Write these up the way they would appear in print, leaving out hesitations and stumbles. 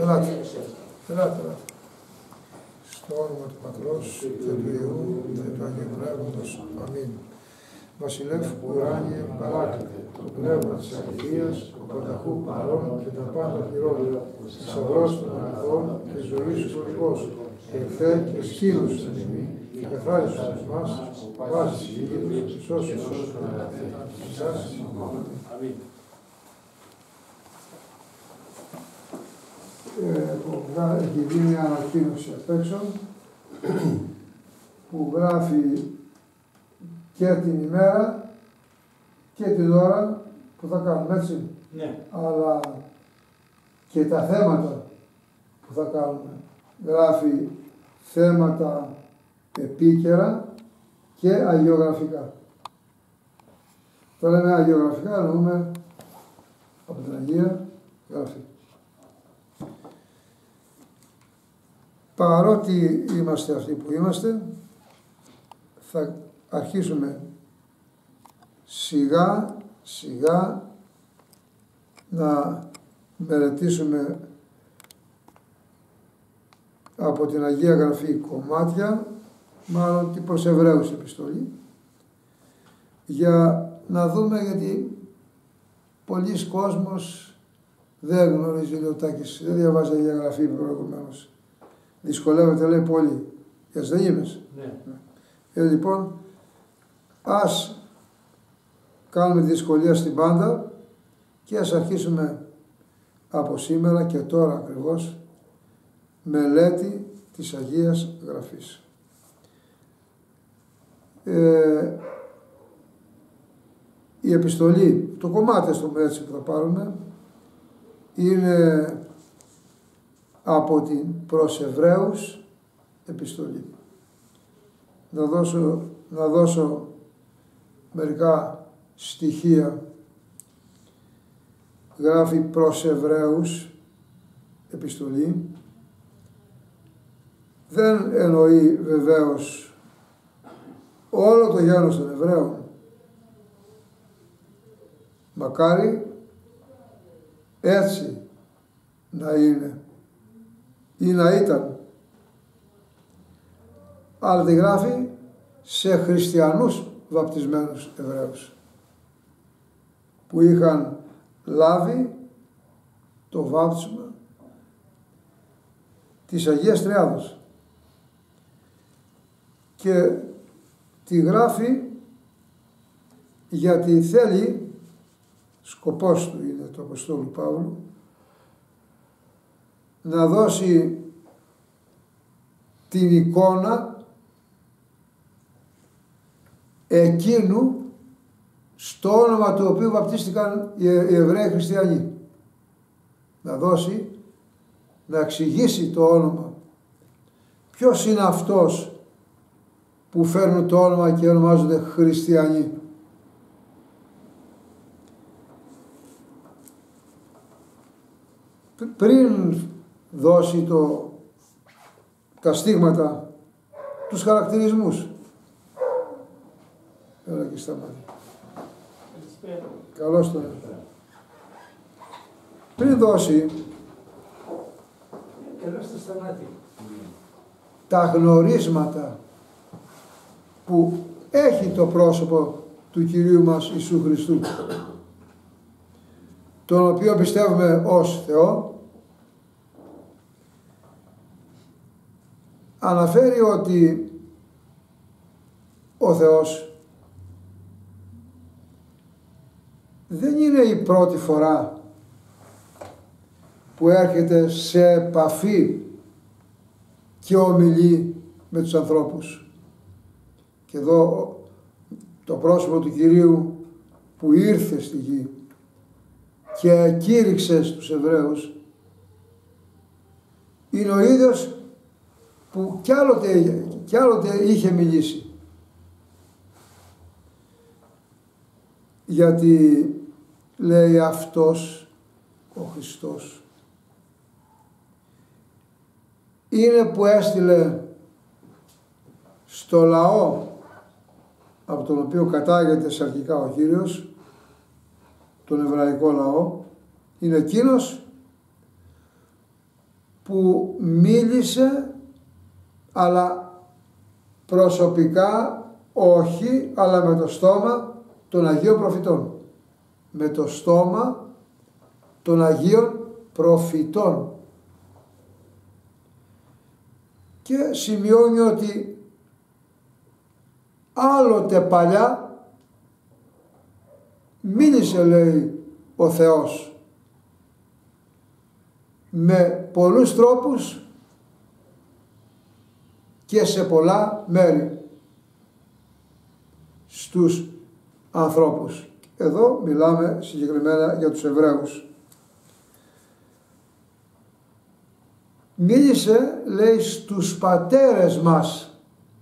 Ελάτε. Στο όνομα του Πατρός και του Υιού και του Αγίου Πνεύματος. Αμήν. Βασιλεύ ουράνιε παράκλητε, το πνεύμα της αληθείας, ο πανταχού παρών και τα πάντα πληρώνει, θησαυρός των αγαθών και ζωής του ολικός, εχθέ και σκύλους στην τιμή, και καθάρισους εμάς, βάζεις γύρους και σώσους τον αγαθέ. Σας αμήν. Έχει δει μια ανακοίνωση απ' έξω που γράφει και την ημέρα και την ώρα που θα κάνουμε, έτσι. Ναι. Αλλά και τα θέματα που θα κάνουμε. Γράφει θέματα επίκαιρα και αγιογραφικά. Το λέμε αγιογραφικά, εννοούμε από την Αγία Γραφή. Παρότι είμαστε αυτοί που είμαστε, θα αρχίσουμε σιγά σιγά να μελετήσουμε από την Αγία Γραφή κομμάτια, μάλλον την προς Εβραίους επιστολή, για να δούμε, γιατί πολλοί κόσμος δεν γνωρίζει Λεωτάκης, δεν διαβάζει Αγία Γραφή προηγουμένως. Δυσκολεύεται, λέει, πολύ. Έτσι δεν είπες. Ναι. Λοιπόν, ας κάνουμε τη δυσκολία στην πάντα και ας αρχίσουμε από σήμερα και τώρα ακριβώς μελέτη της Αγίας Γραφής. Η επιστολή, το κομμάτι στο έτσι που θα πάρουμε, είναι από την προς Εβραίους επιστολή. Να δώσω μερικά στοιχεία. Γράφει προς Εβραίους επιστολή. Δεν εννοεί βεβαίως όλο το γένος των Εβραίων. Μακάρι έτσι να είναι ή να ήταν. Αλλά τη γράφει σε χριστιανούς βαπτισμένους Εβραίους που είχαν λάβει το βάπτισμα της Αγίας Τριάδος, και τη γράφει γιατί θέλει, σκοπός του είναι του Αποστόλου Παύλου, να δώσει την εικόνα εκείνου στο όνομα του οποίου βαπτίστηκαν οι Εβραίοι χριστιανοί. Να δώσει, να εξηγήσει το όνομα. Ποιος είναι αυτός που φέρνουν το όνομα και ονομάζονται χριστιανοί. Πριν δώσει τα στίγματα, τους χαρακτηρισμούς. Έλα και σταμάτη. Καλώς τον. Πριν δώσει τα γνωρίσματα που έχει το πρόσωπο του Κυρίου μας Ιησού Χριστού, τον οποίο πιστεύουμε ως Θεό, αναφέρει ότι ο Θεός δεν είναι η πρώτη φορά που έρχεται σε επαφή και ομιλεί με τους ανθρώπους. Και εδώ το πρόσωπο του Κυρίου που ήρθε στη γη και κήρυξε στους Εβραίους είναι ο ίδιος που κι άλλοτε είχε μιλήσει. Γιατί λέει αυτός ο Χριστός είναι που έστειλε στο λαό από τον οποίο κατάγεται σαρκικά ο Κύριος, τον εβραϊκό λαό, είναι εκείνος που μίλησε, αλλά προσωπικά όχι, αλλά με το στόμα των Αγίων Προφητών. Με το στόμα των Αγίων Προφητών. Και σημειώνει ότι άλλοτε παλιά μίλησε, λέει, ο Θεός με πολλούς τρόπους και σε πολλά μέρη στους ανθρώπους. Εδώ μιλάμε συγκεκριμένα για τους Εβραίους. Μίλησε, λέει, στους πατέρες μας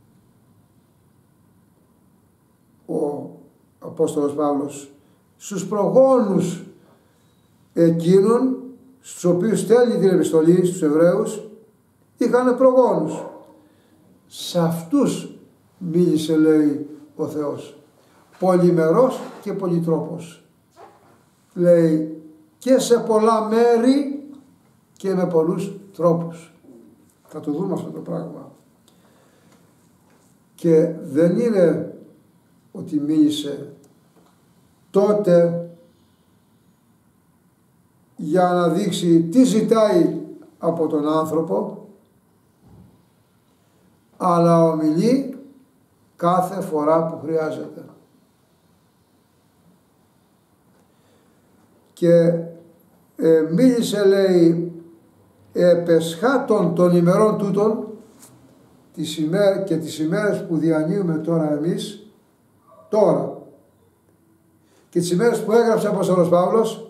ο Απόστολος Παύλος, στους προγόνους εκείνων στους οποίους στέλνει την επιστολή στους Εβραίους, είχαν προγόνους. Σε αυτούς μίλησε, λέει, ο Θεός, πολυμερός και πολυτρόπος. Λέει, και σε πολλά μέρη και με πολλούς τρόπους. Θα το δούμε αυτό το πράγμα. Και δεν είναι ότι μίλησε τότε για να δείξει τι ζητάει από τον άνθρωπο, αλλά ομιλεί κάθε φορά που χρειάζεται. Και μίλησε, λέει, επεσχάτων των ημερών τούτων και τις ημέρες που διανύουμε τώρα εμείς, τώρα, και τις ημέρες που έγραψε ο Απόστολος Παύλος,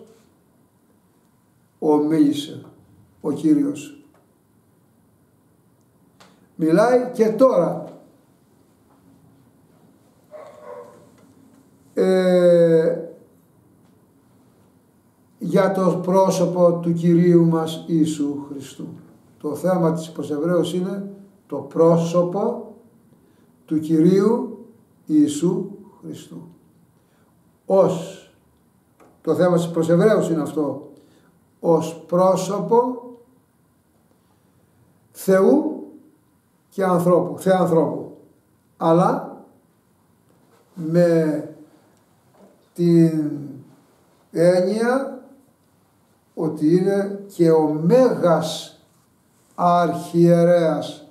ομίλησε ο Κύριος. Μιλάει και τώρα. Για το πρόσωπο του Κυρίου μας Ιησού Χριστού. Το θέμα της προς Εβραίους είναι το πρόσωπο του Κυρίου Ιησού Χριστού. Το θέμα της προς Εβραίους είναι αυτό. Ως πρόσωπο Θεού και ανθρώπου. Αλλά με την έννοια ότι είναι και ο Μέγας Αρχιερέας.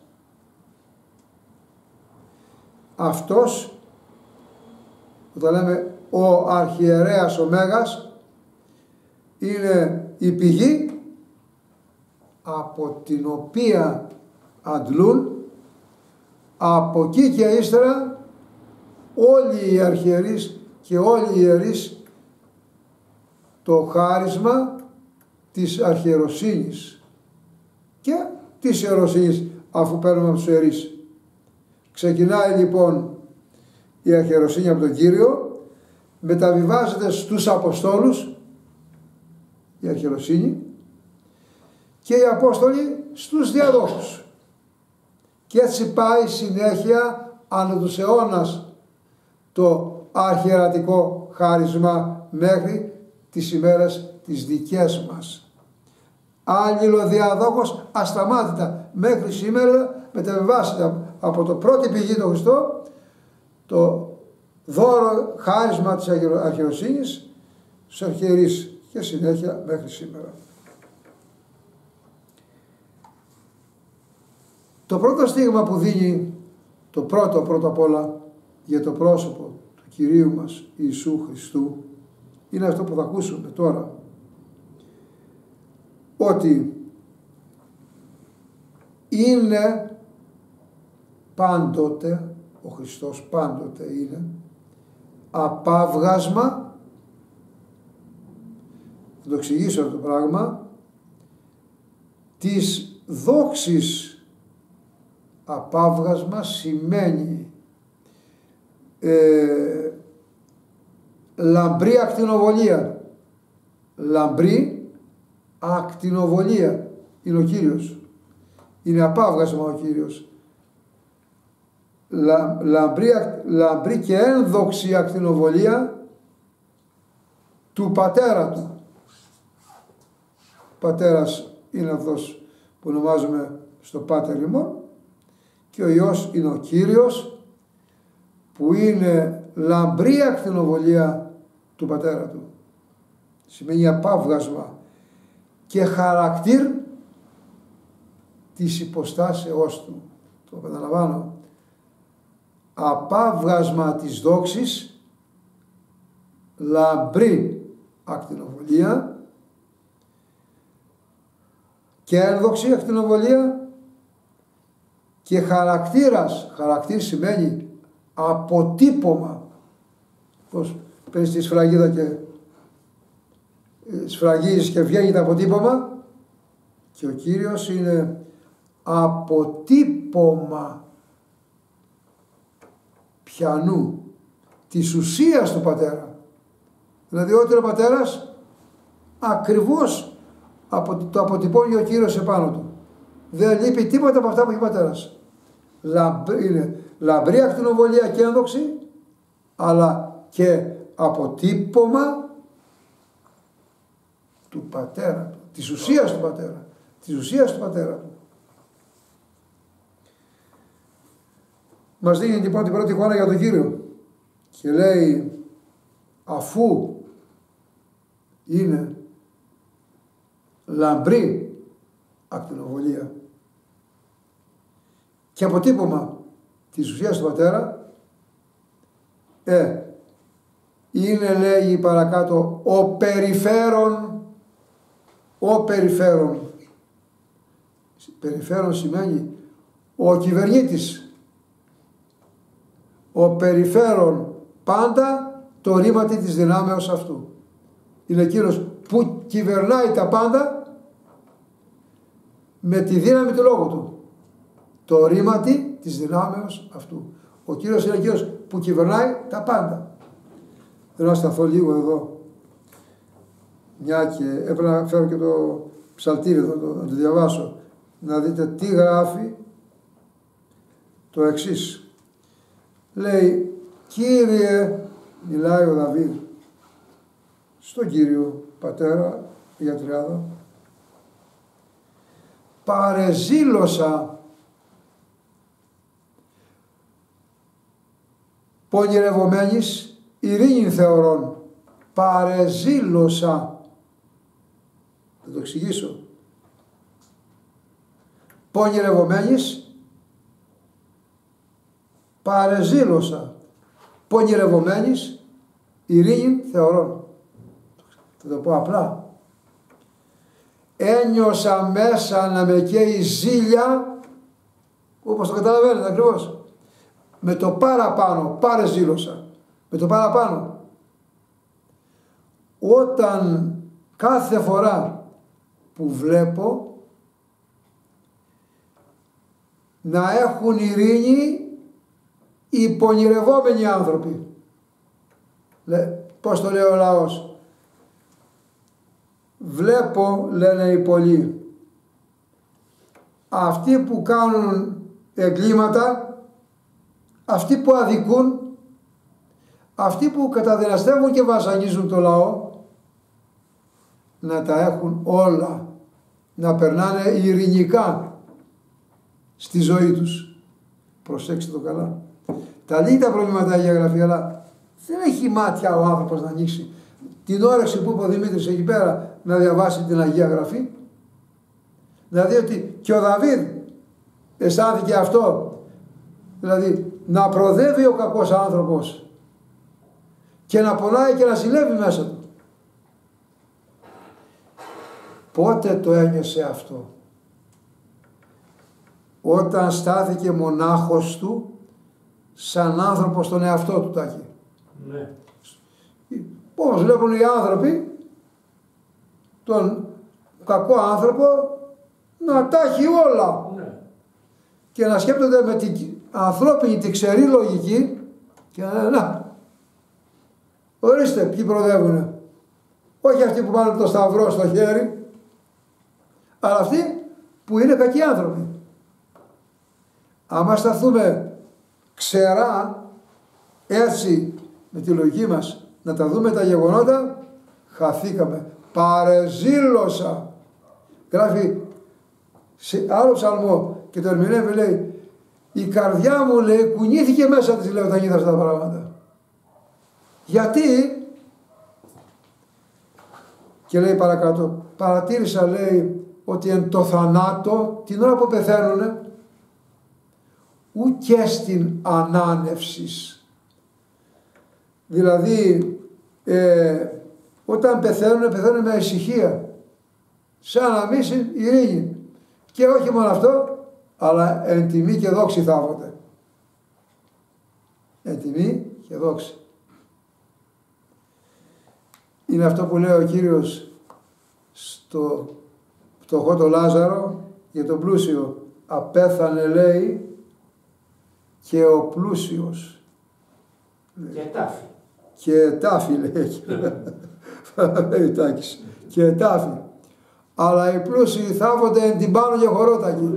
Αυτός, όταν λέμε ο Αρχιερέας, ο Μέγας, είναι η πηγή από την οποία αντλούν από εκεί και ύστερα όλοι οι αρχιερείς και όλοι οι ιερείς το χάρισμα της αρχιεροσύνης και της ιεροσύνης, αφού παίρνουμε από τους ιερείς. Ξεκινάει λοιπόν η αρχιεροσύνη από τον Κύριο, μεταβιβάζεται στους Αποστόλους η αρχιεροσύνη και οι Απόστολοι στους διαδόχους. Και έτσι πάει συνέχεια ανά τους αιώνας το αρχιερατικό χάρισμα μέχρι τις ημέρες τις δικές μας. Αλληλοδιαδόχος ασταμάτητα μέχρι σήμερα μεταβιβάζεται από το πρώτη πηγή τον Χριστό το δώρο χάρισμα της αρχιεροσύνης στους αρχιερείς και συνέχεια μέχρι σήμερα. Το πρώτο στίγμα που δίνει το πρώτο απ' όλα για το πρόσωπο του Κυρίου μας Ιησού Χριστού είναι αυτό που θα ακούσουμε τώρα, ότι είναι πάντοτε, ο Χριστός πάντοτε είναι απάβγασμα, θα το εξηγήσω αυτό το πράγμα, της δόξης. Απάβγασμα σημαίνει λαμπρή ακτινοβολία. Λαμπρή ακτινοβολία είναι ο Κύριος. Είναι απάβγασμα ο Κύριος. Λαμπρή και ένδοξη ακτινοβολία του Πατέρα του. Πατέρας είναι αυτός που ονομάζουμε στο Πάτερ ημών, και ο Υιός είναι ο Κύριος, που είναι λαμπρή ακτινοβολία του Πατέρα του. Σημαίνει απάβγασμα και χαρακτήρ της υποστάσεώς του. Το επαναλαμβάνω. Απάβγασμα της δόξης, λαμπρή ακτινοβολία και ένδοξη ακτινοβολία και χαρακτήρας. Χαρακτήρ σημαίνει αποτύπωμα. Πώς παίρνεις τη σφραγίδα και σφραγίζεις και βγαίνει το αποτύπωμα, και ο Κύριος είναι αποτύπωμα πιανού, της ουσίας του Πατέρα. Δηλαδή ό,τι είναι ο Πατέρας, ακριβώς το αποτυπώνει ο Κύριος επάνω του. Δεν λείπει τίποτα από αυτά που έχει ο Πατέρας. Είναι λαμπρή ακτινοβολία και ένδοξη, αλλά και αποτύπωμα του Πατέρα του, της ουσίας του Πατέρα, της ουσίας του Πατέρα του. Μας δίνει λοιπόν την πρώτη εικόνα για τον Κύριο και λέει, αφού είναι λαμπρή ακτινοβολία και αποτύπωμα της ουσίας του Πατέρα, είναι, λέγει παρακάτω, ο περιφέρον. Περιφέρον σημαίνει ο κυβερνήτης. Ο περιφέρον πάντα το ρήματι της δυνάμεως αυτού. Είναι εκείνος που κυβερνάει τα πάντα με τη δύναμη του λόγου του. Το ρήματι της δυνάμεως αυτού. Ο Κύριος είναι εκείνος που κυβερνάει τα πάντα. Θέλω να σταθώ λίγο εδώ. Μια και έπρεπε να φέρω και το ψαλτήρι εδώ, να το διαβάσω. Να δείτε τι γράφει το εξής. Λέει, Κύριε, μιλάει ο Δαβίδ στον Κύριο Πατέρα για τριάδα, παρεζήλωσα πονηρευομένης ειρήνην θεωρών. Παρεζήλωσα. Θα το εξηγήσω. Πονηρευομένης, παρεζήλωσα. Πονηρευομένης ειρήνην θεωρών. Θα το πω απλά. Ένιωσα μέσα να με καίει ζήλια, όπως το καταλαβαίνετε ακριβώς, με το παραπάνω, παρεζήλωσα, με το παραπάνω. Όταν κάθε φορά που βλέπω να έχουν ειρήνη οι πονηρευόμενοι άνθρωποι. Πώς το λέει ο λαός. Βλέπω, λένε οι πολλοί, αυτοί που κάνουν εγκλήματα, αυτοί που αδικούν, αυτοί που καταδυναστεύουν και βασανίζουν το λαό, να τα έχουν όλα, να περνάνε ειρηνικά στη ζωή τους. Προσέξτε το καλά. Τα λίγα τα προβλήματα Αγία Γραφή, αλλά δεν έχει μάτια ο άνθρωπος να ανοίξει την όρεξη που είπε ο Δημήτρης εκεί πέρα να διαβάσει την Αγία Γραφή. Να δει ότι και ο Δαβίδ αισθάνθηκε αυτό. Δηλαδή να προδεύει ο κακός άνθρωπος και να πονάει και να ζηλεύει μέσα του. Πότε το ένιωσε αυτό? Όταν στάθηκε μονάχος του σαν άνθρωπος στον εαυτό του, Τάκη. Ναι. Πώς βλέπουν οι άνθρωποι τον κακό άνθρωπο να τα έχει όλα. Ναι. Και να σκέπτονται με την ανθρώπινη, τη ξερή λογική και να λένε, να, ορίστε ποιοι προδεύουνε. Όχι αυτοί που πάνε το σταυρό στο χέρι, αλλά αυτοί που είναι κακοί άνθρωποι. Άμα σταθούμε ξερά έτσι με τη λογική μας να τα δούμε τα γεγονότα, χαθήκαμε. Παρεζήλωσα. Γράφει Σε άλλο ψαλμό και το ερμηνεύει, λέει, η καρδιά μου, λέει, κουνήθηκε μέσα της, λέει, όταν είδα αυτά τα πράγματα. Γιατί? Και λέει παρακάτω, παρατήρησα, λέει, ότι εν το θανάτο, την ώρα που πεθαίνουνε, ουκ στην ανάνευσης. Δηλαδή, όταν πεθαίνουν με ησυχία, σαν να μην ειρήνη. Και όχι μόνο αυτό, αλλά εν τιμή και δόξη θαύονται. Εν τιμή και δόξη. Είναι αυτό που λέει ο Κύριος στο φτωχό το Λάζαρο για τον πλούσιο. Απέθανε, λέει, και ο πλούσιος. Και τάφη. Και τάφη, λέει. Και τάφη. Αλλά οι πλούσιοι θάβονται εν την πάνω και χωρότακοι.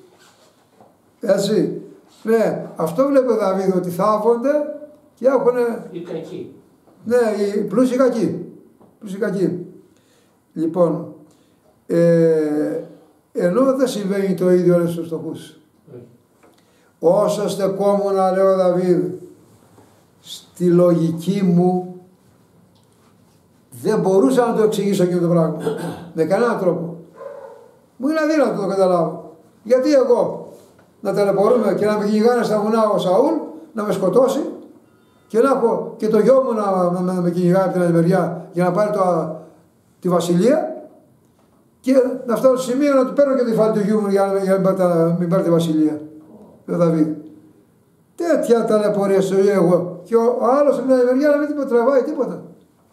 Έτσι. Ναι, αυτό βλέπει ο Δαβίδ, ότι θάβονται και έχουν... Οι κακοί. Ναι, οι πλούσιοι κακοί. Λοιπόν, ενώ δεν συμβαίνει το ίδιο όλες στους φτωχούς. Όσο στεκόμουν, λέει ο Δαβίδ, στη λογική μου, δεν μπορούσα να το εξηγήσω και το πράγμα. Με κανέναν τρόπο. Μου είναι αδύνατο να το καταλάβω. Γιατί εγώ να ταλαιπωρούμε και να με κυνηγάνε στα βουνά ο Σαούλ, να με σκοτώσει και να έχω και το γιο μου να με κυνηγάει από την άλλη μεριά για να πάρει τη βασιλεία και να φτάσω στο σημείο να του παίρνω και τη φάλη του γιού μου για να μην πάρει τη βασιλεία. Ο Δαβίδ. Τέτοια ταλαιπωρία στο ζωή εγώ. Και ο άλλος από την άλλη μεριά να μην τραβάει τίποτα.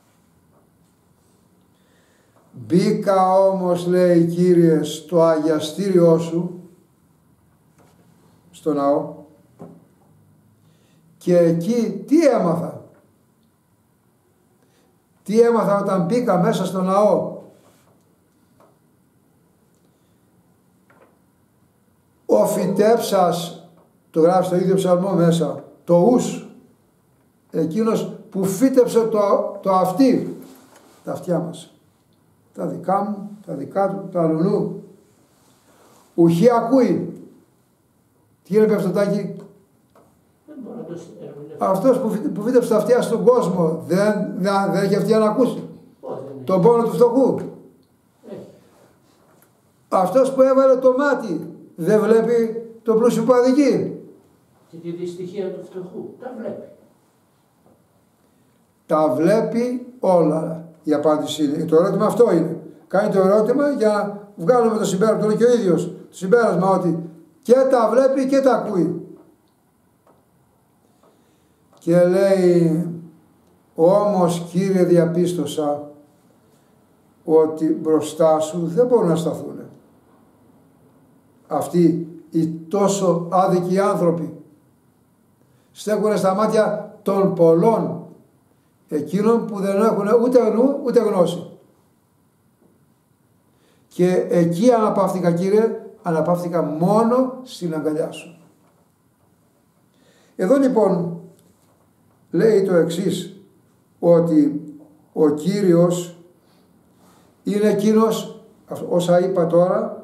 Μπήκα όμως, λέει, Κύριε, στο αγιαστήριό σου, στο ναό, και εκεί τι έμαθα. Τι έμαθα όταν μπήκα μέσα στο ναό. Ο φυτέψας, το γράφει στο ίδιο ψαλμό μέσα, το ους, εκείνος που φύτεψε το αυτί, τα αυτιά μας. Τα δικά μου, τα δικά του, τα αλλού. Ουχή ακούει. Τι είναι πεφτωτάκι? Αυτός που φύτεψε τα αυτιά στον κόσμο δεν έχει αυτιά να ακούσει τον πόνο του φτωχού. Αυτός που έβαλε το μάτι δεν βλέπει το πλούσιο που αδικεί. Και τη δυστυχία του φτωχού. Τα βλέπει. Τα βλέπει όλα. Η απάντηση είναι. Το ερώτημα αυτό είναι. Κάνει το ερώτημα για να βγάλουμε το συμπέρασμα. Το λέει και ο ίδιος. Το συμπέρασμα ότι και τα βλέπει και τα ακούει. Και λέει, όμως, Κύριε, διαπίστωσα ότι μπροστά σου δεν μπορούν να σταθούν αυτοί οι τόσο άδικοι άνθρωποι. Στέκουν στα μάτια των πολλών, εκείνων που δεν έχουν ούτε νου ούτε γνώση. Και εκεί αναπαύτηκα, Κύριε, αναπαύτηκα μόνο στην αγκαλιά σου. Εδώ λοιπόν λέει το εξής, ότι ο Κύριος είναι εκείνος, όσα είπα τώρα,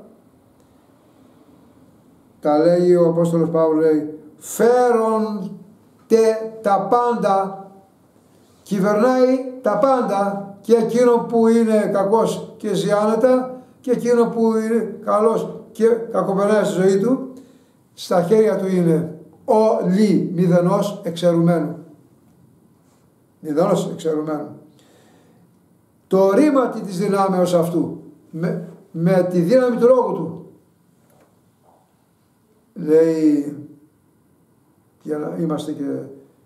τα λέει ο Απόστολος Παύλος, λέει, φέρονται τα πάντα, κυβερνάει τα πάντα, και εκείνο που είναι κακός και ζιάνετα και εκείνο που είναι καλός και κακοπερνάει στη ζωή του, στα χέρια του είναι όλοι μηδενός εξαιρουμένου. Μηδενός εξαιρουμένου. Το ρήματι της δυνάμεως αυτού, με τη δύναμη του λόγου του, λέει, για να είμαστε και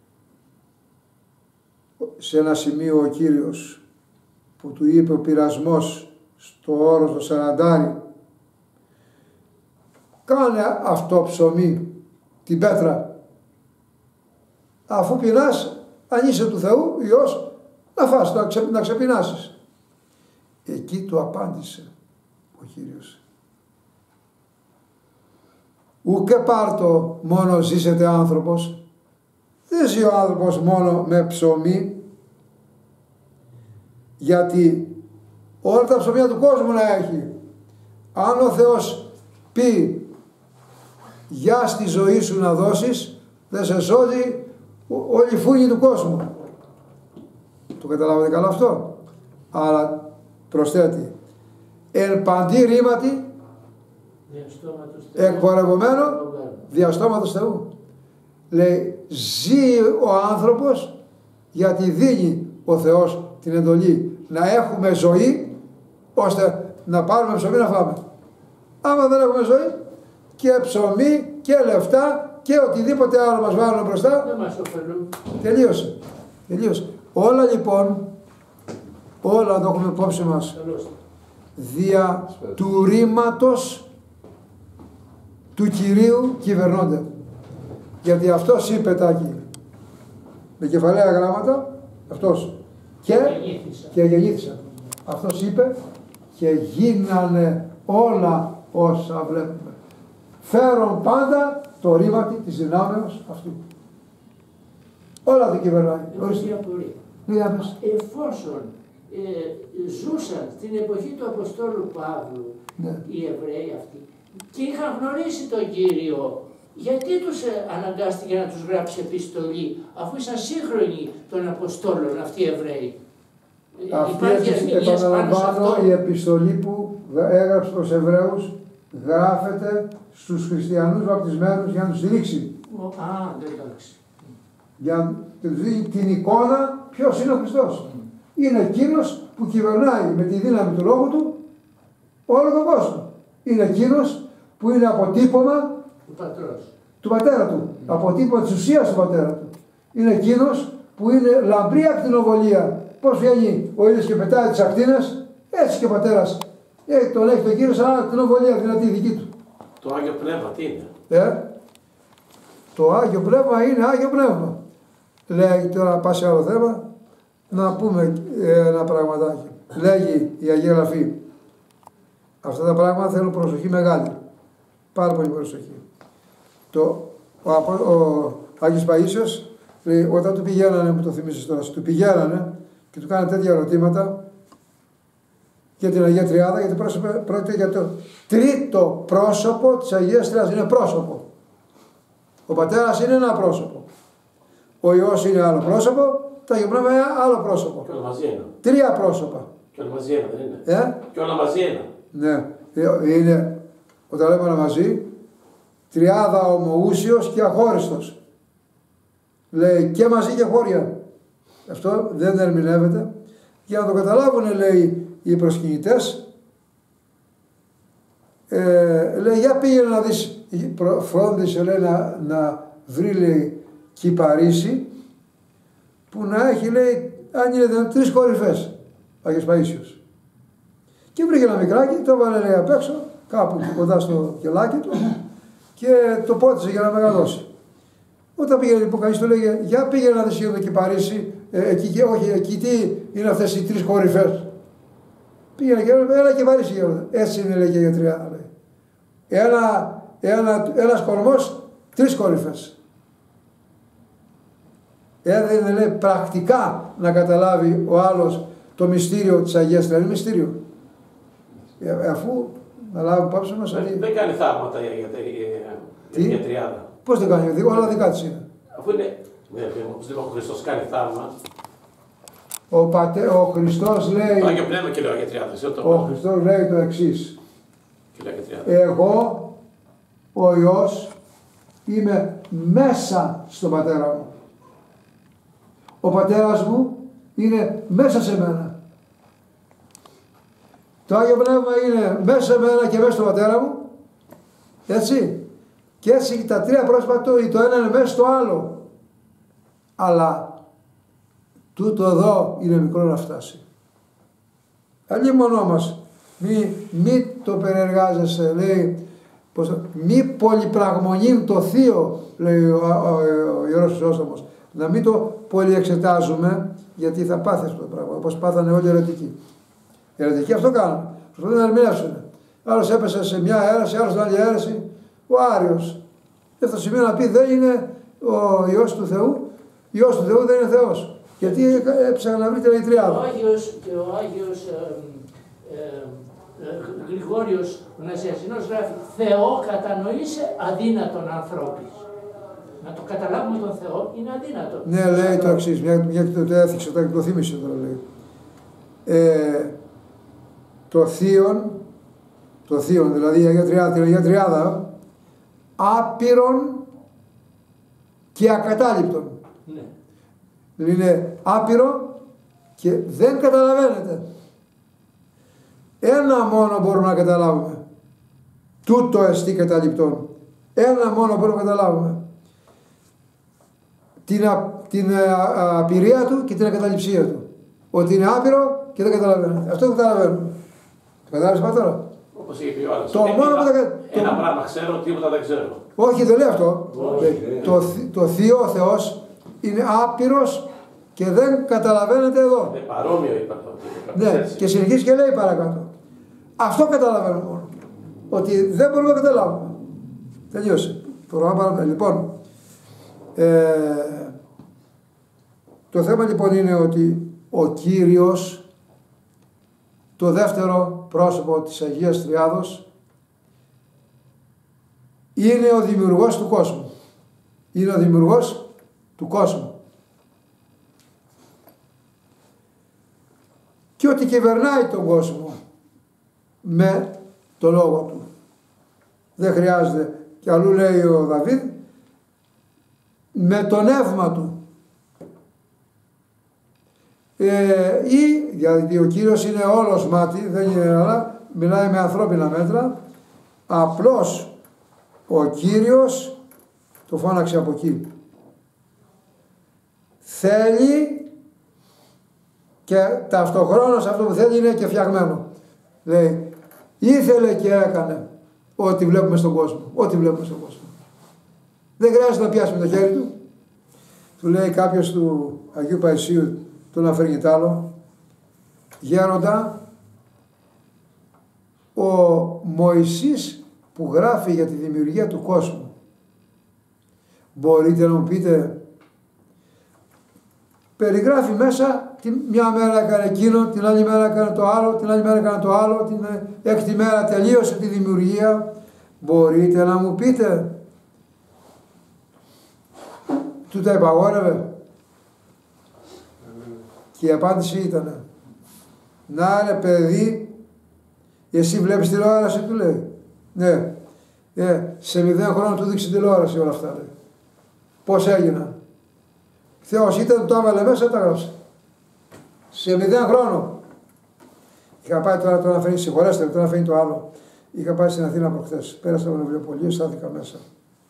σε ένα σημείο ο Κύριος που του είπε ο πειρασμός στο όρος το Σαραντάρι, κάνε αυτό ψωμί, την πέτρα, αφού πεινάς, αν είσαι του Θεού Υιός, να φας, να ξεπεινάσεις. Εκεί του απάντησε ο Κύριος, ουκ πάρτο μόνο ζήσετε άνθρωπος, δεν ζει ο άνθρωπος μόνο με ψωμί, γιατί όλα τα ψωμιά του κόσμου να έχει, αν ο Θεός πει για στη ζωή σου να δώσεις, δεν σε σώζει όλη η φούνη του κόσμου. Το καταλάβατε καλά αυτό? Αλλά προσθέτει, εν παντή ρήματι εκπορευωμένο διαστόματος Θεού. Λέει, ζει ο άνθρωπος γιατί δίνει ο Θεός την εντολή να έχουμε ζωή, ώστε να πάρουμε ψωμί να φάμε. Άμα δεν έχουμε ζωή, και ψωμί και λεφτά και οτιδήποτε άλλο μας βάλουν μπροστά, δεν μας ωφελούν. Τελείωσε. Τελείωσε. Όλα λοιπόν, όλα το έχουμε υπόψη μας, δια του ρήματος του Κυρίου κυβερνώνται. Γιατί αυτός είπε, Τάκη, με κεφαλαία γράμματα, αυτός και γεννήθησαν. Αυτός είπε και γίνανε όλα όσα βλέπουμε. Φέρουν πάντα το ρήμα της δυνάμεως αυτού. Όλα τα κυβερνάει. Εφόσον ζούσαν στην εποχή του Αποστόλου Παύλου, ναι, οι Εβραίοι αυτοί, και είχαν γνωρίσει τον Κύριο, γιατί τους αναγκάστηκε να τους γράψει επιστολή, αφού ήσαν σύγχρονοι των Αποστόλων αυτοί οι Εβραίοι? Αυτή, επαναλαμβάνω, η επιστολή που έγραψε προς Εβραίους γράφεται στους χριστιανούς βαπτισμένους για να τους στηρίξει. Εντάξει. Για να τους δει την εικόνα ποιος είναι ο Χριστός. Είναι εκείνος που κυβερνάει με τη δύναμη του λόγου του όλο τον κόσμο. Είναι εκείνος που είναι αποτύπωμα του πατέρα του. Αποτύπωμα της ουσίας του πατέρα του. Είναι εκείνος που είναι λαμπρή ακτινοβολία. Πώς βγαίνει ο ήλιος και πετάει τις ακτίνες, έτσι και ο πατέρας. Τον έχει τον Κύριο σαν ακτινοβολία δυνατή δική του. Το Άγιο Πνεύμα τι είναι? Το Άγιο Πνεύμα είναι Άγιο Πνεύμα. Λέει τώρα, πάει σε άλλο θέμα, να πούμε ένα πραγματάκι. Λέγει η Αγία Γραφή. Αυτά τα πράγματα θέλουν προσοχή μεγάλη. Πάρα πολύ προσοχή. Ο Άγιος Παΐσιος, λέει, όταν του πηγαίνανε, μου το θυμίζεις τώρα, του πηγαίνανε και του κάνανε τέτοια ερωτήματα για την Αγία Τριάδα, γιατί πρόκειται για το τρίτο πρόσωπο της Αγίας Τριάδας. Είναι πρόσωπο. Ο Πατέρας είναι ένα πρόσωπο. Ο Υιός είναι άλλο πρόσωπο, το Άγιο Πνεύμα είναι άλλο πρόσωπο. Και όλα μαζί είναι. Τρία πρόσωπα. Και όλα μαζί είναι, δεν είναι? Και όλα μαζί είναι. Ναι, είναι, όταν λέμε όλα μαζί, τριάδα ομοούσιος και αχώριστος. Λέει και μαζί και χώρια. Αυτό δεν ερμηνεύεται. Για να το καταλάβουν, λέει, οι προσκυνητές, λέει, για πήγαινε να δεις, φρόντισε, λέει, να βρει, λέει, κυπαρίσι που να έχει, λέει, αν είναι 3 κορυφές, Άγιος Παΐσιος. Και βρήκε ένα μικράκι, το έβαλε, λέει, απ' έξω, κάπου κοντά στο κελάκι του και το πότισε για να μεγαλώσει. Όταν πήγαινε λοιπόν κανείς του λέγε, για πήγαινε να δεις το κυπαρίσι, εκεί τι είναι αυτές οι 3 κορυφές. Πήγαινε και έλα κυπαρίσι γέροντα. Έτσι είναι, λέει, και για Τριάδα, λέει. Ένας κορμός, 3 κορυφές. Δεν είναι, λέει, πρακτικά να καταλάβει ο άλλος το μυστήριο της Αγίας Τριάδας. Είναι μυστήριο. Αφού να λάβουμε υπόψη μας ότι... Δεν κάνει θαύματα η Αγία Τριάδα. Πώς δεν κάνει, όλα δικά της είναι. Αφού είναι, ο Χριστός κάνει θαύμα. Ο Χριστός λέει... Το Άγιο Πνεύμα και λέει ο Αγία Τριάδα. Ο Χριστός λέει το εξής. Και εγώ, ο Υιός, είμαι μέσα στον Πατέρα μου. Ο Πατέρας μου είναι μέσα σε μένα. Το Άγιο Πνεύμα είναι μέσα σε μένα και μέσα στον Πατέρα μου. Έτσι. Και έτσι τα 3 πρόσωπα, το ένα είναι μέσα στο άλλο. Αλλά τούτο εδώ είναι μικρό να φτάσει. Αλλήμωνό μας. Μη το περιεργάζεσαι, λέει, μη πολυπραγμονήν το θείο, λέει ο Ιερός Χρυσόστομος. Να μην το πολυεξετάζουμε, γιατί θα πάθει αυτό το πράγμα, όπως πάθανε όλοι οι αιρετικοί. Οι αιρετικοί αυτό κάνουν. Προσπαθούν να ερμηνεύσουν. Άλλος έπεσε σε μια αίρεση, άλλος στην άλλη αίρεση. Ο Άριος. Δεν θα σημαίνει να πει δεν είναι ο Υιός του Θεού. Υιός του Θεού δεν είναι Θεός. Γιατί έψαχνα να βρει την Τριάδα. Ο Άγιος Γρηγόριος ο Ναζιασινός γράφει «Θεό κατανοήσε αδύνατον ανθρώπης». Να το καταλάβουμε τον Θεό είναι αδύνατο. Ναι, λέει το εξής, μια και το έθιξε, το θύμισε τώρα λέει. Το θείον, δηλαδή η Αγία Τριάδα, άπειρον και ακατάληπτον. Ναι. Είναι άπειρο και δεν καταλαβαίνετε. Ένα μόνο μπορούμε να καταλάβουμε. Τούτο εστί καταληπτών. Ένα μόνο μπορούμε να καταλάβουμε. Την απειρία του και την ακαταληψία του. Ότι είναι άπειρο και δεν καταλαβαίνετε. Αυτό δεν καταλαβαίνουμε. Κατάλαβες πάω τώρα. Όπως είπε ο άλλος. Ένα πράγμα ξέρω, τίποτα δεν ξέρω. Όχι, δεν λέει αυτό. Το θείο ο Θεός είναι άπειρος και δεν καταλαβαίνετε εδώ. Παρόμοιο είπα αυτό. Ναι, και συνεχίζει και λέει παρακάτω. Αυτό καταλαβαίνουμε μόνο. Ότι δεν μπορούμε να καταλάβουμε. Τελείωσε. Λοιπόν, το θέμα λοιπόν είναι ότι ο Κύριος, το δεύτερο πρόσωπο της Αγίας Τριάδος, είναι ο δημιουργός του κόσμου. Είναι ο δημιουργός του κόσμου. Και ότι κυβερνάει τον κόσμο με το λόγο του. Δεν χρειάζεται, και αλλού λέει ο Δαβίδ, με το νεύμα του. Ή, γιατί ο Κύριος είναι όλος μάτι, δεν είναι άλλα, μιλάει με ανθρώπινα μέτρα, απλώς ο Κύριος, το φώναξε από εκεί, θέλει και ταυτοχρόνως αυτό που θέλει είναι και φτιαγμένο. Λέει, ήθελε και έκανε ό,τι βλέπουμε στον κόσμο. Ό,τι βλέπουμε στον κόσμο. Δεν χρειάζεται να πιάσουμε το χέρι του. Του λέει κάποιος του Αγίου Παϊσίου, τον Αφριγιτάλο, γέροντα, ο Μωυσής που γράφει για τη δημιουργία του κόσμου, μπορείτε να μου πείτε, περιγράφει μέσα μια μέρα έκανε εκείνο, την άλλη μέρα έκανε το άλλο, την άλλη μέρα έκανε το άλλο, την έκτη μέρα τελείωσε τη δημιουργία. Μπορείτε να μου πείτε, του τα υπαγόρευε? Και η απάντηση ήταν, να ρε παιδί, εσύ βλέπεις τηλεόραση, του λέει. Ναι, σε 0 χρόνια του δείξει τηλεόραση όλα αυτά, λέει. Πώς έγιναν? Θεός ήταν, το έβαλε μέσα, τα έγραψε. Σε 0 χρόνο. Είχα πάει τώρα, τον αφήνει, συγχωρέστε, τον αφήνει το άλλο. Είχα πάει στην Αθήνα προχθές. Πέρασα από το βιβλιοπωλείο, στάθηκα μέσα.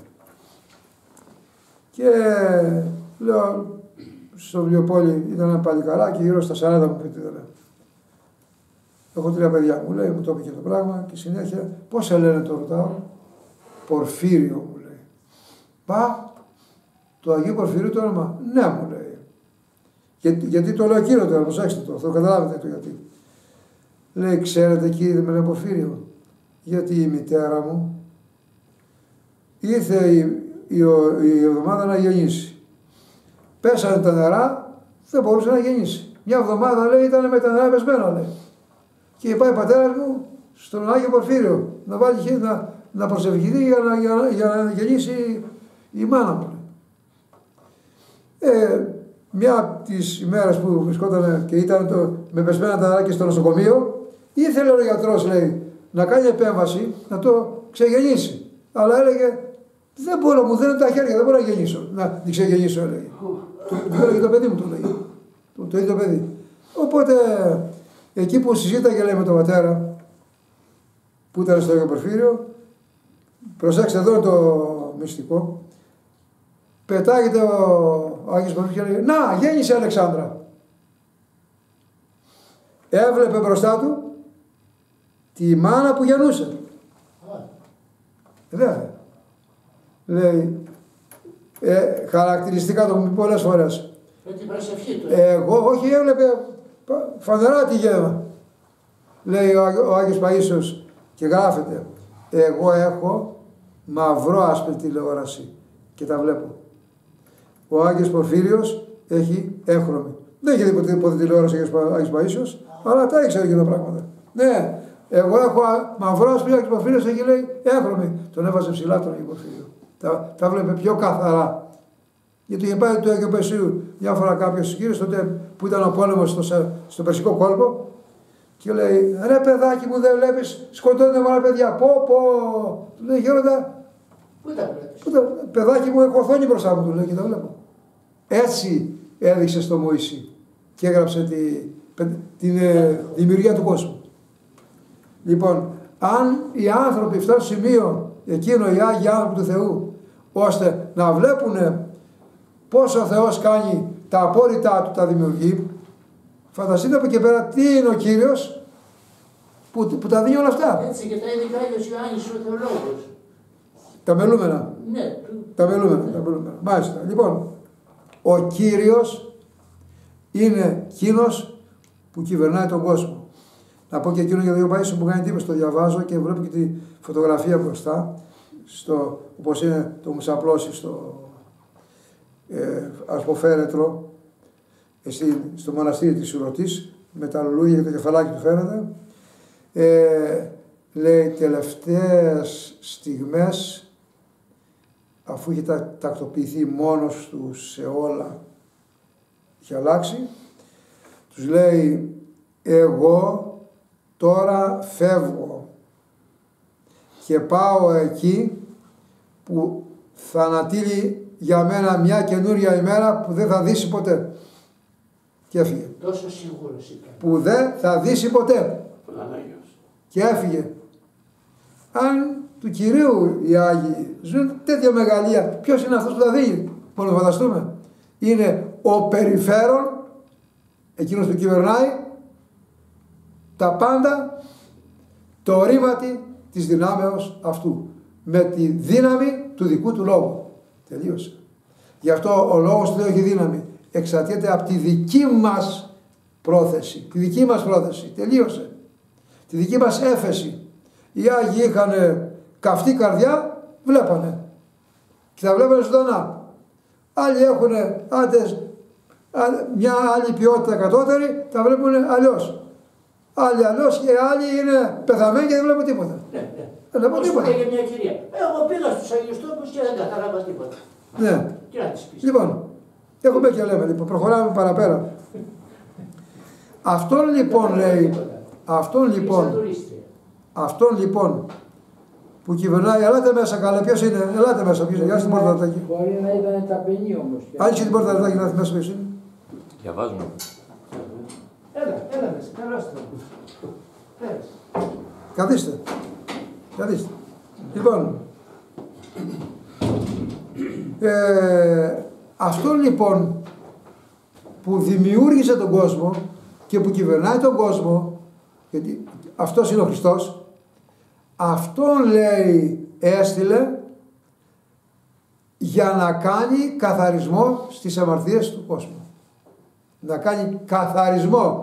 Και λέω, στο βιβλιοπώλιο ήταν ένα παλικαράκι, γύρω στα 40 μου πει τι δεν λέει. Έχω 3 παιδιά, μου λέει, μου το είπε και το πράγμα και συνέχεια, πώς σε λένε, το ρωτάω? Πορφύριο, μου λέει. Πα, το Αγίου Πορφυρίου το όνομα? Ναι, μου λέει. Γιατί το λέω κύριο τώρα, προσέξτε το, θα καταλάβετε το γιατί. Λέει, ξέρετε κύριε, δεν με λένε Πορφύριο? Γιατί η μητέρα μου ήρθε η εβδομάδα να γεννήσει. Πέσανε τα νερά, δεν μπορούσε να γεννήσει. Μια εβδομάδα, λέει, ήταν με τα νερά πεσμένα, λέει. Και πάει ο πατέρας μου στον Άγιο Πορφύριο να βάλει να προσευχηθεί για να γεννήσει η μάνα μου. Μια από τις ημέρες που βρισκόταν και ήταν με πεσμένα τα νερά και στο νοσοκομείο, ήθελε ο γιατρός, λέει, να κάνει επέμβαση να το ξεγεννήσει. Αλλά έλεγε, δεν μπορώ, μου δίνουν τα χέρια, δεν μπορώ να γεννήσω. Να την ξεγεννήσω, έλεγε. Και το παιδί μου το λέει. Το ίδιο παιδί. Οπότε, εκεί που συζήταγε, λέει, με τον πατέρα, που ήταν στο Άγιο Πορφύριο, προσέξτε εδώ το μυστικό, πετάγεται ο Άγιος Πορφύριος και λέει, να, γέννησε Αλεξάνδρα. Έβλεπε μπροστά του τη μάνα που γεννούσε. Βέβαια. Λέει, χαρακτηριστικά το μου πει πολλές φορές. Εγώ, όχι, έβλεπε φανερά τη γέννα. Λέει ο Άγιος Παΐσιος και γράφεται, εγώ έχω μαυρό άσπρη τηλεόραση και τα βλέπω. Ο Άγιος Πορφύριος έχει έγχρωμη. Δεν είχε δει ποτέ τηλεόραση ο Άγιος Παΐσιος, αλλά τα ήξερε και τα πράγματα. Ναι, Εγώ έχω μαυρό σπίτι και Πορφύριος εκεί λέει έγχρωμη. Τον έβαζε ψηλά τον Άγιο Πορφύριο. Τα βλέπε πιο καθαρά. Γιατί είχε πάει του Αγίου Πεσίου μια φορά κάποιος κύριος τότε που ήταν ο πόλεμος στο Περσικό κόλπο και λέει ρε παιδάκι μου, δεν βλέπεις, σκοτώνονται πολλά παιδιά. Πω. Του λέει Γέροντα, Πού τα βλέπεις? παιδάκι μου, έχω οθόνη μπροστά μου, του λέει και τα βλέπω. Έτσι έδειξε στο Μωυσή και έγραψε τη δημιουργία του κόσμου. Λοιπόν, αν οι άνθρωποι φτάσουν στο σημείο εκείνο, οι Άγιοι άνθρωποι του Θεού, ώστε να βλέπουν πώς ο Θεός κάνει τα απόρριτά του, τα δημιουργεί, φανταστείτε από εκεί πέρα τι είναι ο Κύριος που τα δίνει όλα αυτά. Έτσι και τα ειδικά Άγιος Ιωάννης ο Θεολόγος. Τα μελούμενα. Ναι. Τα μελούμενα. Μάλιστα. Λοιπόν, ο Κύριος είναι εκείνος που κυβερνάει τον κόσμο. Να πω και εκείνο για τον Άγιο Παΐσιο που κάνει τύπος, το διαβάζω και βλέπω και τη φωτογραφία μπροστά, όπως είναι το μουσαπλώσι στο ασποφέρετρο, στο μοναστήρι της Ουρωτής, με τα λουλούδια και το κεφαλάκι του φαίνεται. Λέει τελευταίες στιγμές, αφού είχε τακτοποιηθεί μόνος του σε όλα, είχε αλλάξει, τους λέει εγώ τώρα φεύγω και πάω εκεί που θα ανατείλει για μένα μια καινούρια ημέρα που δεν θα δύσει ποτέ. Και έφυγε. Τόσο σίγουρος ήταν. Που δεν θα δύσει ποτέ. Και έφυγε. Αν του Κυρίου οι Άγιοι ζουν τέτοια μεγαλεία, ποιος είναι αυτός που τα δίνει? Μπορούμε να φανταστούμε. Είναι ο περιφέρον, εκείνος που κυβερνάει τα πάντα, το ρήματι της δυνάμεως αυτού, με τη δύναμη του δικού του λόγου. Τελείωσε. Γι' αυτό ο λόγος του Θεού έχει δύναμη. Εξαρτιέται από τη δική μας πρόθεση. Τη δική μας πρόθεση. Τελείωσε. Τη δική μας έφεση. Οι Άγιοι είχαν καυτή καρδιά, βλέπανε. Και τα βλέπανε ζωντανά. Άλλοι έχουν μια άλλη ποιότητα κατώτερη, τα βλέπουν αλλιώς. Άλλοι αλλιώς και άλλοι είναι πεθαμένοι και δεν βλέπουν τίποτα. Ναι. Δεν βλέπουν Όπως τίποτα. έλεγε μια κυρία. Εγώ πήγα στους Αγίους Τόπους και δεν κατάλαβα τίποτα. Ναι. Τι να της πεις? Λοιπόν, έχουμε και λέμε, λοιπόν, προχωράμε παραπέρα. Αυτόν λοιπόν λέει, αυτόν λοιπόν που κυβερνάει, ελάτε μέσα καλά, ποιος είναι, ελάτε μέσα, ποιος είναι, την πόρτα Αρτάκη. Μπορεί να ήταν ταπεινή όμως. Άνοιξε την πόρτα Αρτάκη να έρθει μέσα ποιος είναι. Διαβάζουμε. Έλα μέσα, καλώς το. Πες. Καθίστε. Λοιπόν, αυτόν λοιπόν που δημιούργησε τον κόσμο και που κυβερνάει τον κόσμο, γιατί αυτός είναι ο Χριστός, αυτόν λέει έστειλε για να κάνει καθαρισμό στις αμαρτίες του κόσμου. Να κάνει καθαρισμό.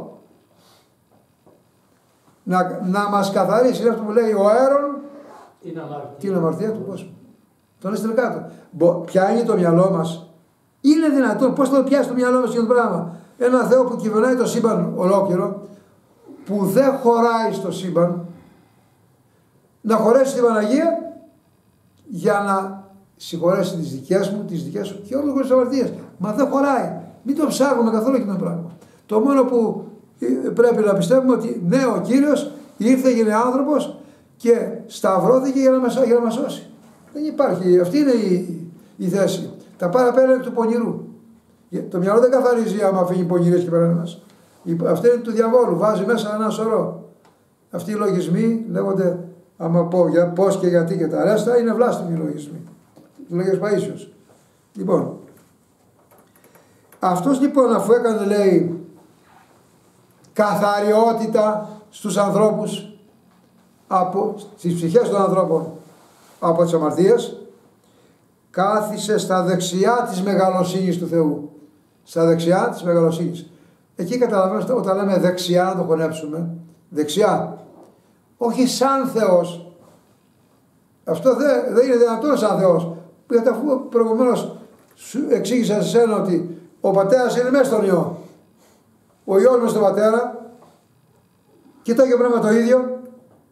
Να μας καθαρίσει, είναι αυτό που λέει ο Αέρον την αμαρτία του κόσμου. Τον έστειλε κάτω. Ποια είναι το μυαλό μας? Είναι δυνατόν, πώς θα το πιάσει το μυαλό μας για το πράγμα? Ένα Θεό που κυβερνάει το σύμπαν ολόκληρο, που δεν χωράει στο σύμπαν, να χωρέσει την Παναγία για να συγχωρέσει τις δικές μου, τις δικές σου και όλες τις αμαρτίες. Μα δεν χωράει. Μην το ψάχνουμε καθόλου εκείνο το πράγμα. Το μόνο που πρέπει να πιστεύουμε ότι ναι, ο Κύριος ήρθε, γίνε άνθρωπος και σταυρώθηκε για να μας σώσει. Δεν υπάρχει. Αυτή είναι η θέση. Τα παραπέρα είναι του πονηρού. Το μυαλό δεν καθαρίζει άμα αφήνει πονηρές και πέρανε μας. Αυτή είναι του διαβόλου. Βάζει μέσα ένα σωρό. Αυτοί οι λογισμοί λέγονται, άμα πω για πώς και γιατί και τα ρέστα, είναι βλάστημοι λογισμοί. Του Αγίος Παΐσιος. Λοιπόν, αυτός λοιπόν αφού έκανε, λέει, καθαριότητα στους ανθρώπους, στις ψυχές των ανθρώπων από τις αμαρτίες, κάθισε στα δεξιά της μεγαλοσύνης του Θεού. Στα δεξιά της μεγαλοσύνης. Εκεί καταλαβαίνετε, όταν λέμε δεξιά να το χωνέψουμε, δεξιά, όχι σαν Θεός. Αυτό δεν είναι δυνατόν σαν Θεός. Γιατί αφού προηγουμένως σου εξήγησα σε σένα ότι ο πατέρας είναι μέσα στον Υιό, ο Υιός μέσα στον πατέρα, και το Άγιο Πνεύμα το ίδιο,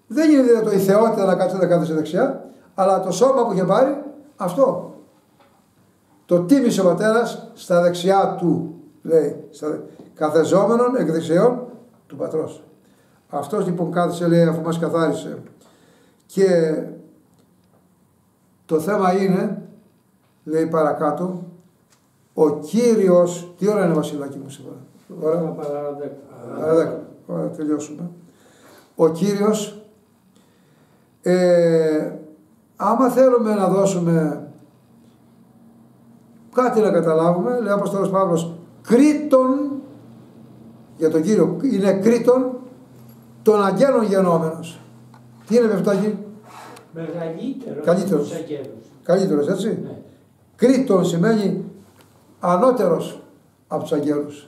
Δεν είναι δυνατό η θεότητα να κάθεται δεξιά, αλλά το σώμα που είχε πάρει, αυτό. Το τίμησε ο πατέρας στα δεξιά του, λέει, καθεζόμενον εκ δεξιών του πατρός. Αυτός λοιπόν κάθισε, λέει, αφού μας καθάρισε. Και το θέμα είναι, λέει παρακάτω, ο Κύριος, τι ώρα είναι Βασιλάκη μου σήμερα? Ώρα παρά 10. Ωραία, τελειώσουμε. Ο Κύριος, άμα θέλουμε να δώσουμε κάτι να καταλάβουμε, λέει ο Απόστολος Παύλος, κρίτον, για τον Κύριο, είναι κρίτον των αγγέλων γενόμενος. Τι είναι Βεφτάκη? Καλύτερος. Καλύτερος, έτσι. Ναι. Κρίτον σημαίνει ανώτερος από τους αγγέλους.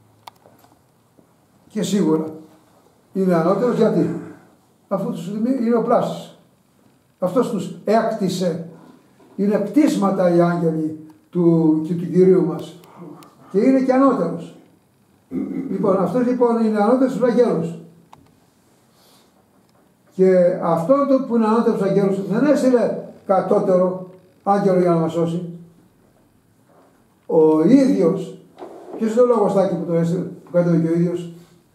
Και σίγουρα είναι ανώτερος γιατί? Αφού τους είναι ο πλάσης. Αυτός τους έκτισε. Είναι κτίσματα οι άγγελοι του Κυρίου μας. Και είναι και ανώτερος. Λοιπόν, αυτός λοιπόν είναι ανώτερος στους αγγέλους. Και αυτόν το που είναι ανώτερος στους αγγέλους δεν έστειλε κατώτερο άγγελο για να μας σώσει. Ο ίδιος. Ποιος είναι το λογοστάκι που το έστειλε, που κατέβηκε ο ίδιος?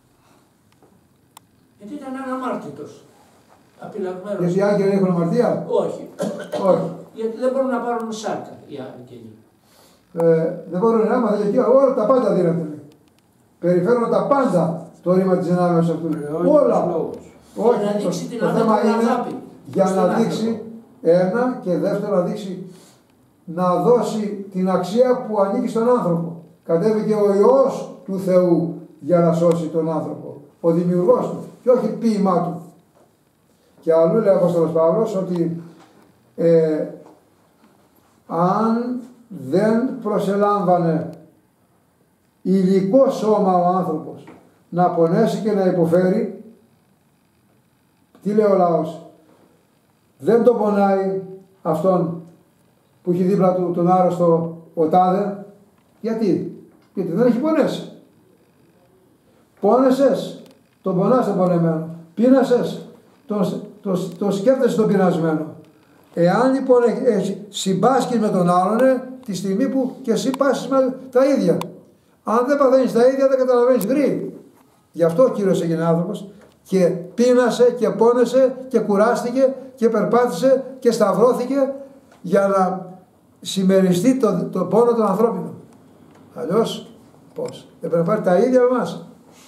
Γιατί ήταν αναμάρτητος. Απειλαγμένος. Γιατί οι άγγελοι έχουν αμαρτία? Όχι. Όχι. Γιατί δεν μπορούν να πάρουν σάρκα οι άγγελοι. Δεν μπορούν να μάθουν γιατί όλα τα πάντα δίνονται. Περιφέρουν τα πάντα το ρήμα της δυνάμεως αυτού. Όλα. Όχι, Για να δείξει την το θέμα είναι αγάπη. για να δείξει ένα και δεύτερο να δείξει να δώσει την αξία που ανήκει στον άνθρωπο. Κατέβηκε ο Υιός του Θεού για να σώσει τον άνθρωπο. Ο δημιουργός του και όχι ποίημά του. Και αλλού λέει ο Απόστολος Παύλος ότι αν δεν προσελάμβανε υλικό σώμα ο άνθρωπος να πονέσει και να υποφέρει, τι λέει ο λαός? Δεν το πονάει αυτόν που έχει δίπλα του τον άρρωστο ο τάδε. Γιατί? Γιατί δεν έχει πονέσει. Πόνεσες, τον πονάς τον πονεμένο. Πείνασες, τον σκέφτεσαι τον πεινασμένο. Εάν λοιπόν συμπάσχεις με τον άλλον, τη στιγμή που και εσύ πάσχεις με τα ίδια. Αν δεν παθαίνεις τα ίδια, δεν καταλαβαίνεις γρήγορα. Γι' αυτό ο Κύριος έγινε άνθρωπος και πείνασε και πόνεσε και κουράστηκε και περπάτησε και σταυρώθηκε για να συμμεριστεί το πόνο των ανθρώπινων. Αλλιώς πώς? Δεν πρέπει να πάρει τα ίδια με εμάς.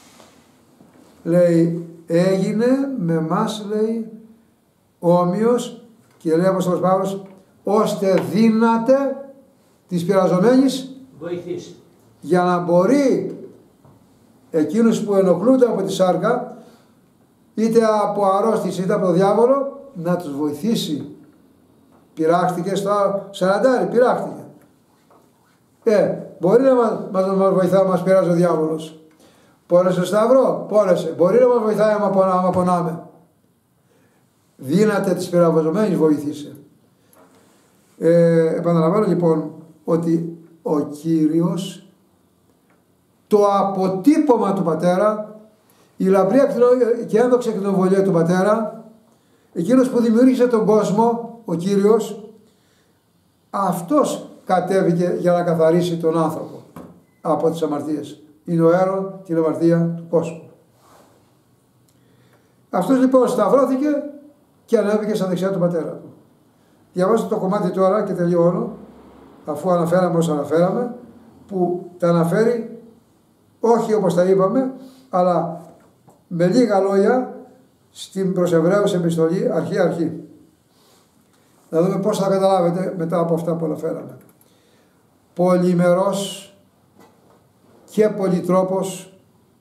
Λέει, έγινε με εμάς, λέει, όμοιος, και λέει ο Απόστολος Παύλος, ώστε δύναται της πειραζομένης βοηθήσει. Για να μπορεί εκείνους που ενοχλούνται από τη σάρκα, είτε από αρρώστηση είτε από τον διάβολο, να τους βοηθήσει. Πειράχτηκε στο σαραντάρι, πειράχτηκε. Μπορεί να μας βοηθάει, να μας πειράζει ο διάβολος. Πόνεσε Σταυρό, πόνεσε. Μπορεί να μας βοηθάει άμα πονάμε. Δύναται της πειραζομένης βοήθησε. Επαναλαμβάνω λοιπόν ότι ο Κύριος, το αποτύπωμα του Πατέρα, η λαμπρή και ένδοξη ακτινοβολία του Πατέρα, εκείνος που δημιούργησε τον κόσμο, ο Κύριος, αυτός κατέβηκε για να καθαρίσει τον άνθρωπο από τις αμαρτίες. Είναι ο αίρον την αμαρτία του κόσμου. Αυτός λοιπόν σταυρώθηκε και ανέβηκε στα δεξιά του Πατέρα του. Διαβάζω το κομμάτι τώρα και τελειώνω, αφού αναφέραμε όσα αναφέραμε, που τα αναφέρει όχι όπως τα είπαμε, αλλά με λίγα λόγια στην προς Εβραίους επιστολή αρχή. Να δούμε πώς θα καταλάβετε μετά από αυτά που αναφέραμε. Πολυμερός και πολυτρόπος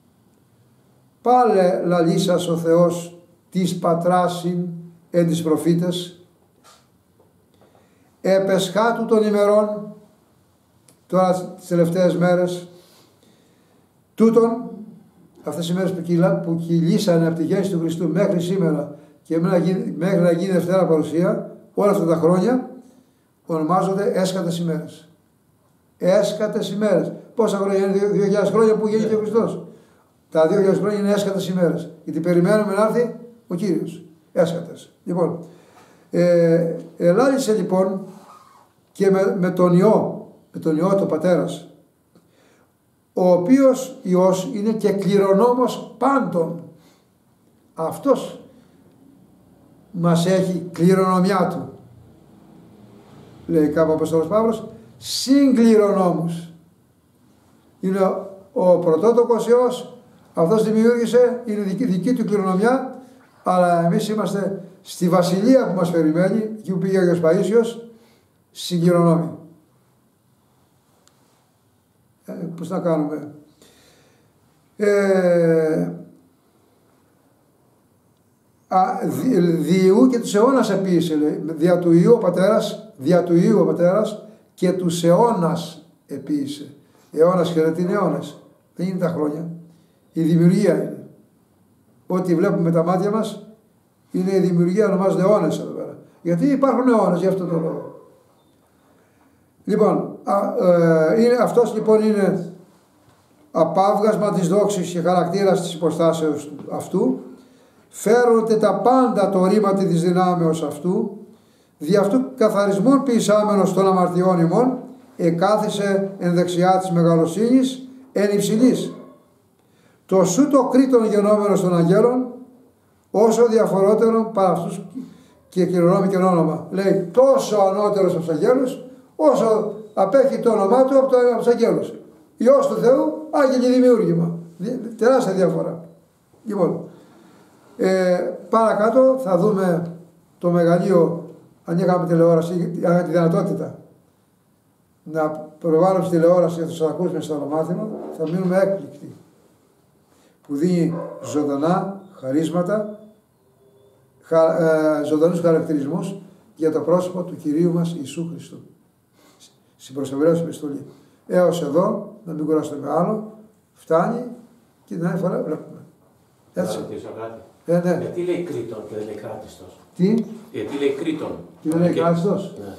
πάλε λαλήσας ο Θεός της πατράσιν εν τις προφήτες, επεσχάτου των ημερών, τώρα τις τελευταίες μέρες, τούτον, αυτές οι μέρες που κυλήσανε από τη γέννηση του Χριστού μέχρι σήμερα και μέχρι να γίνει Δευτέρα Παρουσία, όλα αυτά τα χρόνια ονομάζονται έσκατες ημέρες. Έσκατες ημέρες. Πόσα χρόνια είναι? 2.000 χρόνια που γεννήθηκε ο Χριστός. Τα 2.000 χρόνια είναι έσκατες ημέρες. Γιατί περιμένουμε να έρθει ο Κύριος. έσχατες. Λοιπόν, ελάλησε λοιπόν και με τον Υιό, το πατέρας, ο οποίος Υιός είναι και κληρονόμος πάντων. Αυτός μας έχει κληρονομιά του. Λέει κάπου ο Απόστολος Παύλος, συγκληρονόμους. Είναι ο πρωτότοκος Υιός, αυτός δημιούργησε, είναι δική του κληρονομιά, αλλά εμείς είμαστε στη βασιλεία που μας περιμένει, εκεί που πήγε ο Άγιος Παΐσιος, συγκληρονόμοι. Πώς να κάνουμε. Διού και τους αιώνας επίησε, λέει, δια του Υιού ο πατέρας και τους αιώνας επίησε. Αιώνας χαιρετή είναι αιώνας, δεν είναι τα χρόνια, η δημιουργία είναι. Ό,τι βλέπουμε με τα μάτια μας είναι η δημιουργία, ονομάζονται αιώνες εδώ πέρα. Γιατί υπάρχουν αιώνες για αυτόν τον λόγο. Λοιπόν, αυτός λοιπόν είναι απάβγασμα της δόξης και χαρακτήρας της υποστάσεως αυτού. Φέρονται τα πάντα το ρήματι της δυνάμεως αυτού, δι' αυτού καθαρισμόν ποιησάμενος των αμαρτιών ημών, εκάθισε εν δεξιά της μεγαλοσύνης εν υψηλής. Το σου το κρήτον γενόμενος των αγγέλων, όσο διαφορότερον παρά αυτούς και κληρονόμη και όνομα. Λέει τόσο ανώτερος από τους αγγέλους, όσο απέχει το όνομά του από τους αγγέλους. Υιός του Θεού, άγγελοι δημιούργημα. Τεράστια διαφορά. Λοιπόν, παρακάτω θα δούμε το μεγαλείο, αν είχαμε τηλεόραση, είχαμε τη δυνατότητα να προβάλλουμε στη τηλεόραση για τους ακούσουμε στο ονομάθημα, θα μείνουμε έκπληκτοι. Που δίνει ζωντανά χαρίσματα, ζωντανούς χαρακτηρισμούς για το πρόσωπο του Κυρίου μας Ιησού Χριστού. Στην προς Εβραίους επιστολή. Έως εδώ, να μην κουράσουμε άλλο, φτάνει και την άλλη φορά βλέπουμε. Έτσι. Ναι. Γιατί λέει Κρήτον και δεν λέει Κράτιστος. Τι? Γιατί λέει Κρήτον. Και δεν λέει Κράτιστος. Ναι.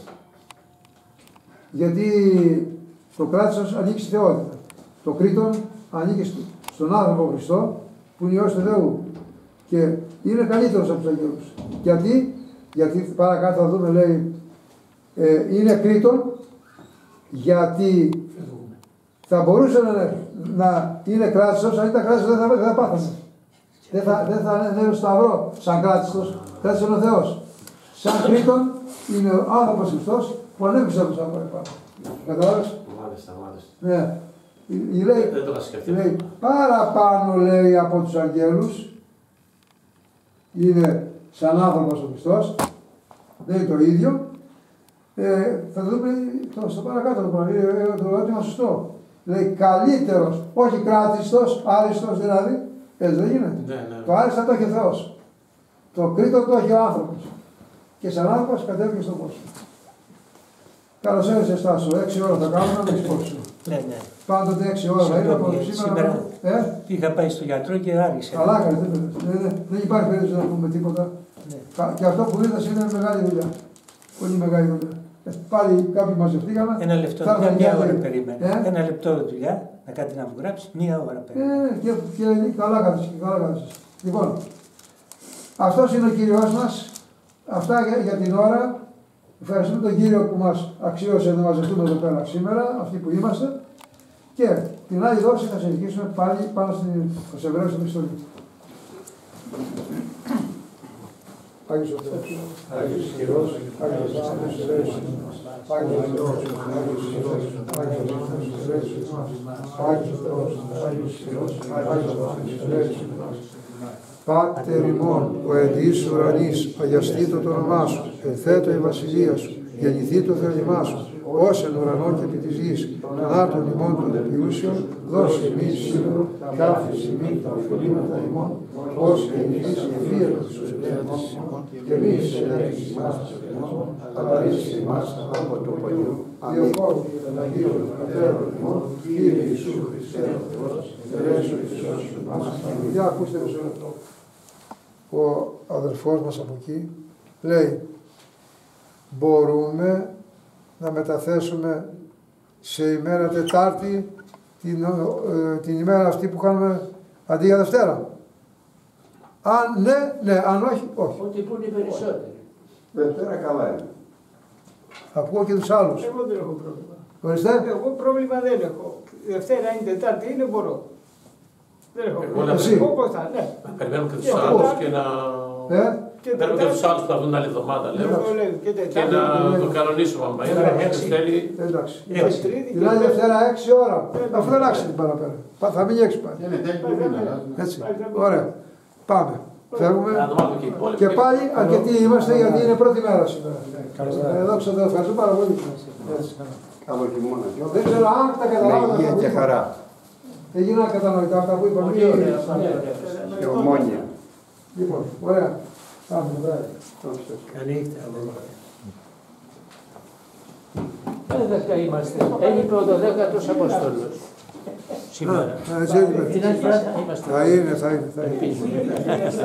Γιατί το Κράτιστος ανήκει στη θεότητα. Το Κρήτον ανήκει στον άνθρωπο Χριστό που είναι Υιός του Θεού. Και είναι καλύτερος από τους αγγέλους. Γιατί παρακάτω θα δούμε, λέει, είναι Κρήτον γιατί θα μπορούσε να είναι Κράτιστος, αν ήταν Κράτιστος δεν θα πάθαμε. Δεν θα ανέβει στο σταυρό σαν Κράτιστος, Κράτιστος είναι ο Θεός. Σαν Κρήτον είναι ο άνθρωπος Χριστός που ανέβησε από το σταυρό επάνω. Κατάλαβες? Μάλιστα. Ναι. Δεν το είχα σκεφτεί. Λέει παραπάνω, λέει, από τους αγγέλους, είναι σαν άνθρωπος ο Χριστός, δεν είναι το ίδιο. Θα το δούμε στο παρακάτω το ερώτημα σωστό. Λέει καλύτερος, όχι κράτιστος, άριστος δηλαδή. Έτσι δεν γίνεται. Ναι. Το άριστα το έχει ο Θεός. Το κρήτο το έχει ο άνθρωπος. Και σαν άνθρωπος κατέβηκε στον κόσμο. Καλώς ήρθες, Στάσο. 6 ώρα θα κάνουμε να μην ξυπόψουμε. Ναι. Πάντοτε 6 ώρα θα είναι από σήμερα. Είχα πάει στο γιατρό και άργησε. Καλά κάνεις, δεν υπάρχει περίπτωση να πούμε τίποτα. Ναι. Και αυτό που είδες είναι μεγάλη δουλειά. Πολύ μεγάλη δουλειά. Πάλι κάποιοι μαζευτήκαμε. Ένα λεπτό δουλειά, μία ώρα περίμενε. Ένα λεπτό δουλειά, να κάτι να βγράψει, μία ώρα περίμενε. Και καλά κάθεσαι. Λοιπόν, αυτός είναι ο Κύριος μας. Αυτά για την ώρα. Ευχαριστούμε τον Κύριο που μας αξίωσε να μαζευτούμε εδώ πέρα σήμερα, αυτοί που είμαστε. Και την άλλη δόση θα συνεχίσουμε πάλι πάνω στους Εβραίους επιστολή. Άγιος ο Θεός, Άγιος Ισχυρός, Άγιος Άντρος, Εβραίους, Άγιος ο Θεός, Άγιος Ισχυρός, Άγιος Άντρος, Εβραίους, Άγιος ο Θεός, Άγιος Ισχυρός, Άγιος Άντρος, Εβραίους. Πάτερ ημών, ο εν εις ουρανής, αγιαστήτω το όνομά σου, ενθέτω η βασιλεία σου, γεννηθήτω το θέλημά σου, ως εν ουρανό και επί της γης, των άρτων ημών των επιούσιων, δώσε εμείς σήμερα, κάθε στιγμή τα οφειλήματα ημών, ως και η γης ευφύεται στους ελέγχους ημών, και εμείς ελέγχεις ημάς τους ελέγχους, αλλά ρίσε ημάς από το παλιό. Διοκόρου των Αγίων Πατέρων ημών, Κύριε Ιησού Χριστέ ο Θεός, ελέγχου εις όσους μας. Για ακούστε μισό λεπτό. Ο αδελφός μας από εκεί λέει μπορούμε να μεταθέσουμε σε ημέρα Τετάρτη την ημέρα αυτή που κάνουμε αντί για Δευτέρα. Αν ναι, αν όχι, όχι. Ότι που είναι οι περισσότεροι. Δευτέρα καλά είναι. Ακούω και τους άλλους. Εγώ δεν έχω πρόβλημα. Ορίστε. Εγώ πρόβλημα δεν έχω. Δευτέρα είναι, Τετάρτη είναι, μπορώ. Δεν έχω Εγώ πρόβλημα. εσύ. Όπως θα, ναι. Να περιμένουμε και τους Και άλλους Τετάρτη. και να... Και Περιμένουμε και τους άλλους που θα βγουν άλλη εβδομάδα, λέω. Εγώ λέω, και Και Τετάρτη. να το κανονίσουμε άμα είναι. Όποιος θέλει. Εντάξει. Και Τρίτη. Την άλλη Δευτέρα 6 ώρα. Αφού δεν άξιζε την παραπέρα. Θα μείνει 6 πάλι. Είναι τέλειο του μήνα. Έτσι. Ωραία. Πάμε. Φεύγουμε. Να το μάθουμε και οι υπόλοιποι. Και πάλι αρκετοί είμαστε γιατί είναι πρώτη μέρα σήμερα. Δόξα τω Θεώ. Ευχαριστώ πάρα πολύ. Έτσι. Καλό χειμώνα. Δεν ξέρω αν τα Με καταλάβατε. υγεία και χαρά. Δεν γίνανε κατανοητά αυτά που είπαμε. Πολύ ωραία, πολύ ωραία. Και ομόνια. Λοιπόν, ωραία. Πάμε, βράδυ. Δέκα είμαστε. Έλειπε ο 12ος Απόστολος. Σήμερα. Έτσι έγινε. Την άλλη φορά θα είμαστε. Θα είναι. Ελπίζουμε.